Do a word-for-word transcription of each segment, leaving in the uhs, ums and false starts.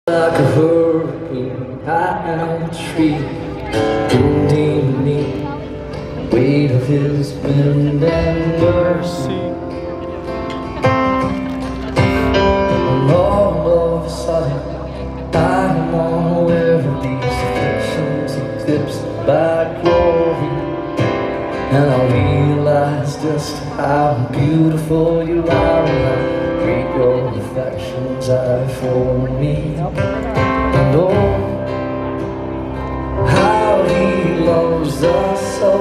Like a hurricane, I am a tree, holding beneath the weight of his wind and mercy. And all of a sudden, I am unaware of these afflictions eclipsed by glory. And I realize just how beautiful you are, and how great your affections are for me. And oh, how he loves us so.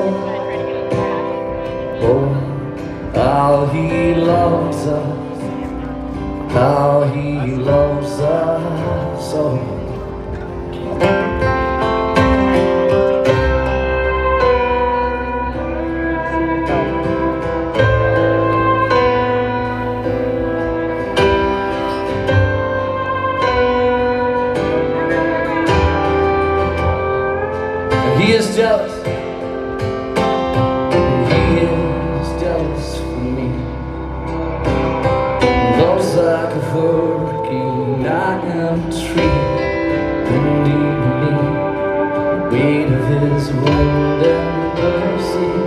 Oh, how he loves us, how he loves us so. He is jealous, and he is jealous for me. Love's like a hurricane, I am a tree, bending beneath the weight of his wind and mercy.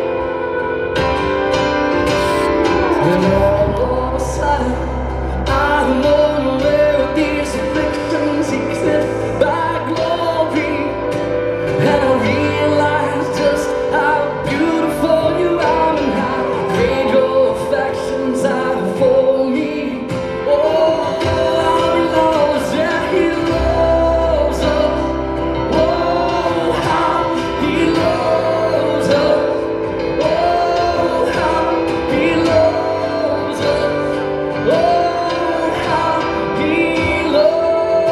And all of a sudden, I'm unaware of these afflictions eclipsed by glory. And I realize just how beautiful you are, and how great your affections are for me. Oh, how he loves, yeah, he loves us. Oh, how he loves us. Oh, how he loves us. Oh, how he loves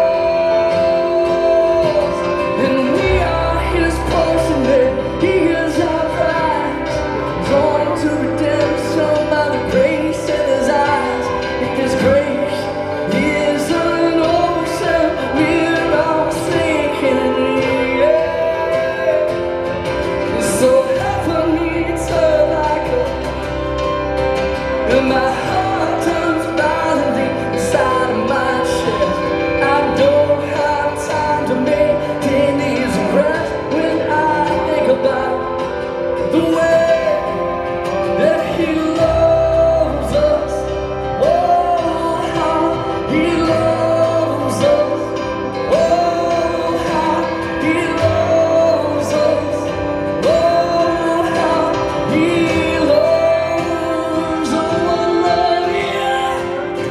us. And we his portion, that he is our prize, drawn to redemption by the grace in his eyes. If his grace is an ocean, we're all sinking, yeah. So help me turn like a, and my heart turns violently inside of my chest. I don't have time to maintain these breaths when I think about the way that he loves us. Oh, how he loves us. Oh, how he loves us. Oh, how he loves us. Oh, Lord, yeah.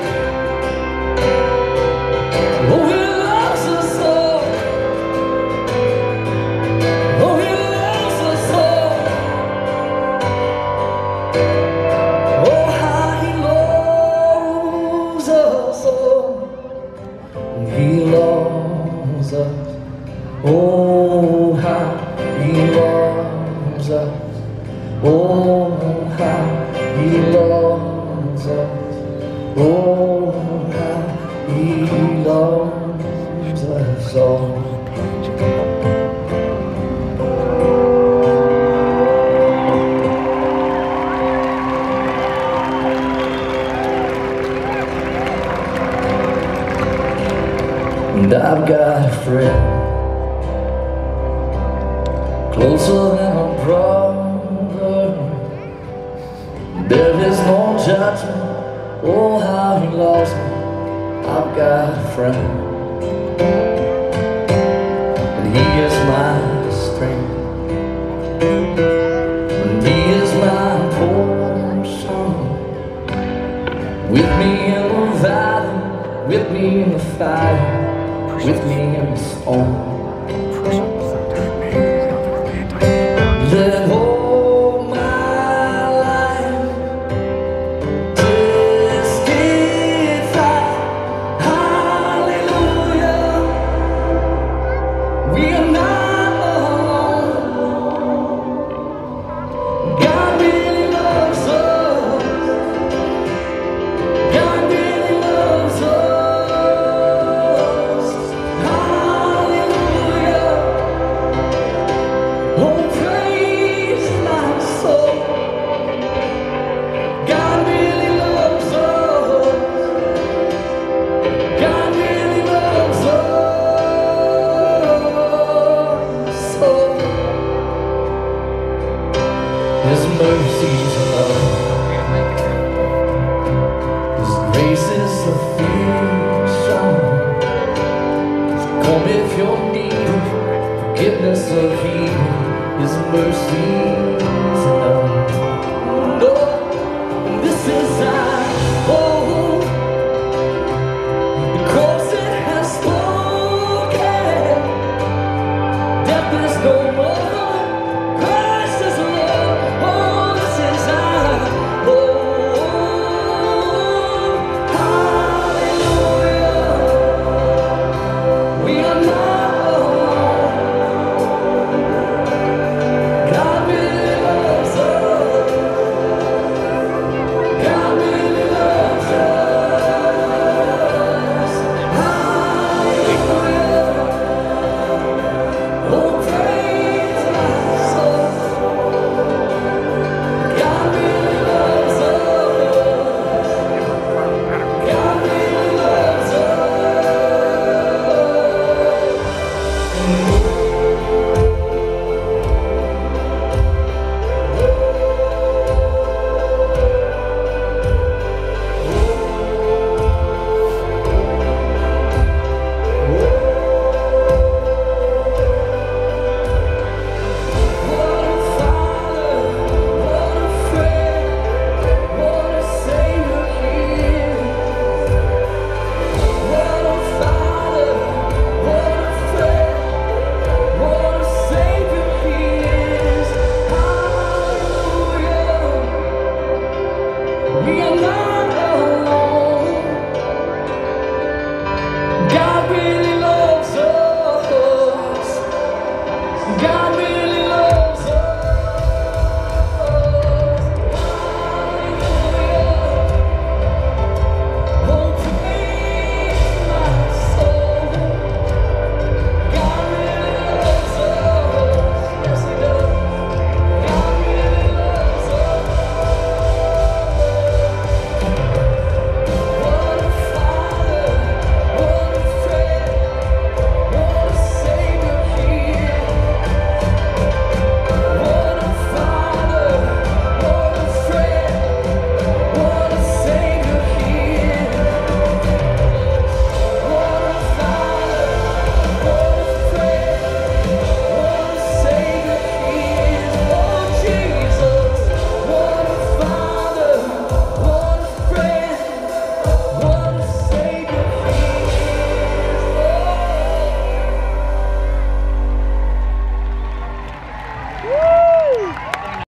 Oh, he loves us so. Oh, he loves us so. Oh, how he loves us so. He loves us. Oh, how he loves us. Oh, how he loves us. Oh, how he loves us all. And I've got a friend closer than a brother. There is no judgment. Oh, how he loves me. I've got a friend, and he is my strength, and he is my portion. With me in the valley, with me in the fire, with me in the storm.